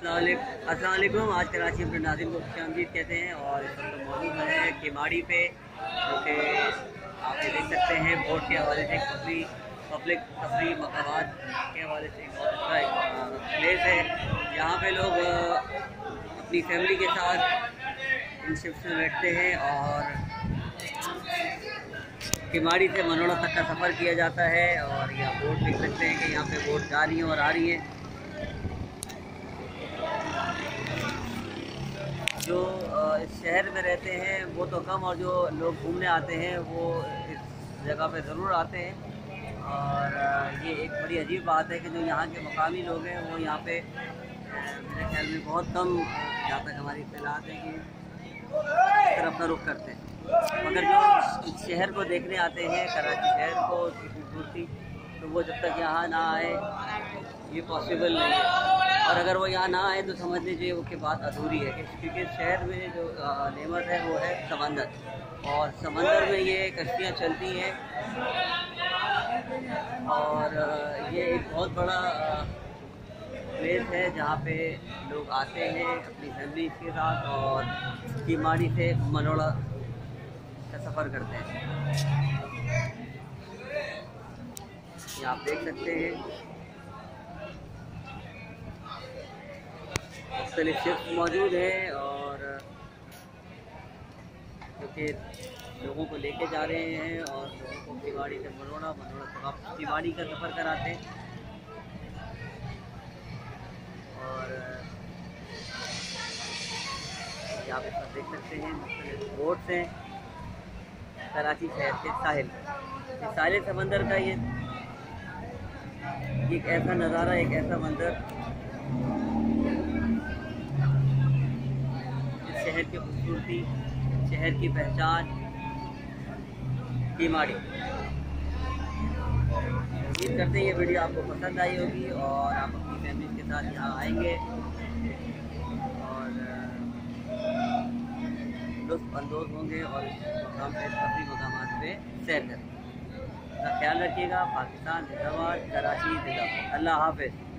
अस्सलाम वालेकुम। आज कराची अपने नाज़रीन को खुशामदीद कहते हैं और इस वक्त मौजूद है केमाड़ी पे, जो कि आप ये देख सकते हैं बोट के हवाले से पब्लिक तफरी मकामात के हवाले से बहुत अच्छा एक प्लेस है जहाँ पे लोग अपनी फैमिली के साथ इन शिप्स में बैठते हैं और केमाड़ी से मनोड़ा तक का सफ़र किया जाता है। और यहाँ बोट देख सकते हैं कि यहाँ पे बोट जा रही हैं और आ रही हैं। जो इस शहर में रहते हैं वो तो कम, और जो लोग घूमने आते हैं वो इस जगह पे ज़रूर आते हैं। और ये एक बड़ी अजीब बात है कि जो यहाँ के मकामी लोग हैं वो यहाँ पे मेरे ख्याल में बहुत कम, जहाँ तक हमारी इत्तलात है, कि इस तरफ का रुख करते हैं। मगर जो इस शहर को देखने आते हैं, कराची शहर को, उसकी खूबसूरती, तो वो जब तक यहाँ ना आए ये पॉसिबल नहीं है। और अगर वो यहाँ ना आए तो समझ लीजिए वो की बात अधूरी है, क्योंकि शहर में जो नेमत है वो है समंदर, और समंदर में ये कश्तियाँ चलती हैं। और ये एक बहुत बड़ा प्लेस है जहाँ पे लोग आते हैं अपनी फैमिली के साथ और केमाड़ी से मनोड़ा का सफ़र करते हैं। ये आप देख सकते हैं मुख्तलिफ शिप्स मौजूद हैं और क्योंकि लोगों को लेके जा रहे हैं और लोगों को केमाड़ी से मनोड़ा से वापस केमाड़ी का सफ़र कराते हैं। और यहाँ पे सब देख सकते हैं मुख्तलिफ बोट्स हैं कराची शहर के साहिल समंदर का। ये एक ऐसा नज़ारा, एक ऐसा मंजर शहर की खूबसूरती, शहर की पहचान केमाड़ी। उम्मीद करते हैं ये वीडियो आपको पसंद आई होगी और आप अपनी फैमिली के साथ यहाँ आएंगे और लुत्फ़ अंदोज़ होंगे और इस मकाम पे, तफरीह मकामात पे सैर करेंगे। अपना ख्याल रखिएगा। पाकिस्तान जिंदाबाद, कराची जिंदाबाद। अल्लाह हाफ़िज़।